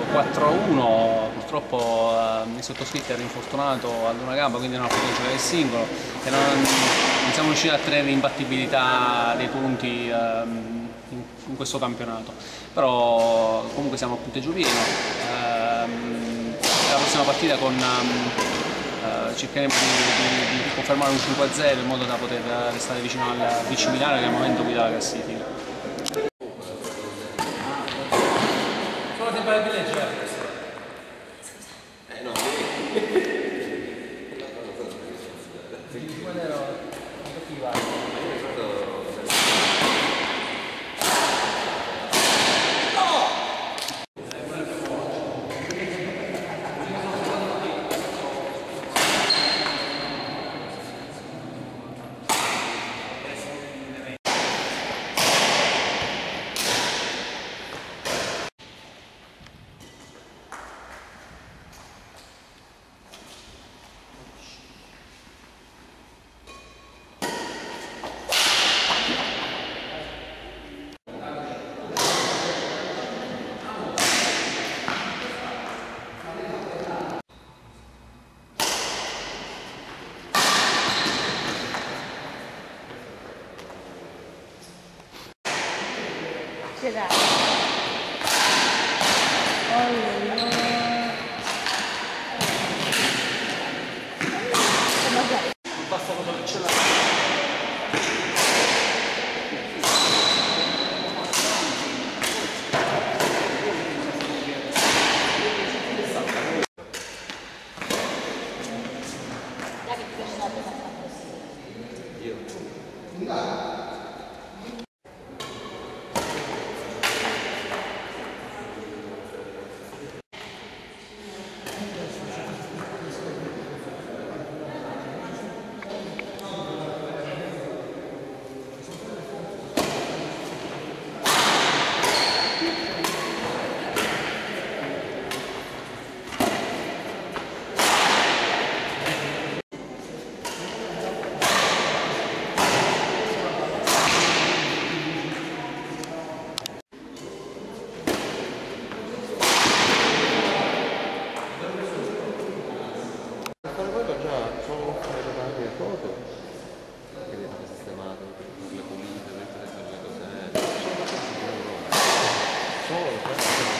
4-1, purtroppo il sottoscritto era infortunato ad una gamba, quindi non ha potuto giocare il singolo e non siamo riusciti a tenere l'imbattibilità dei punti in questo campionato. Però comunque siamo a punteggio pieno. La prossima partita cercheremo di confermare un 5-0 in modo da poter restare vicino al Vichy Milano, che al momento guida la classifica. Solo tempo di leggere. No. Ce l'ha. Allora. Basta cosa che ce l'ha. Già solo fare le varie foto, quindi è sistemato, le pulite, tutte le cose, solo